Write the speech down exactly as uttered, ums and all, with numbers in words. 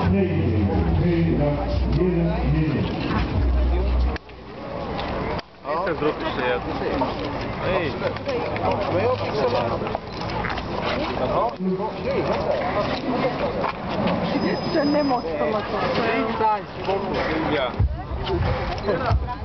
Chcę zrobić jeszcze jedno. Ej! Jeszcze nie mocno. Ej, tań, spokój. Ja.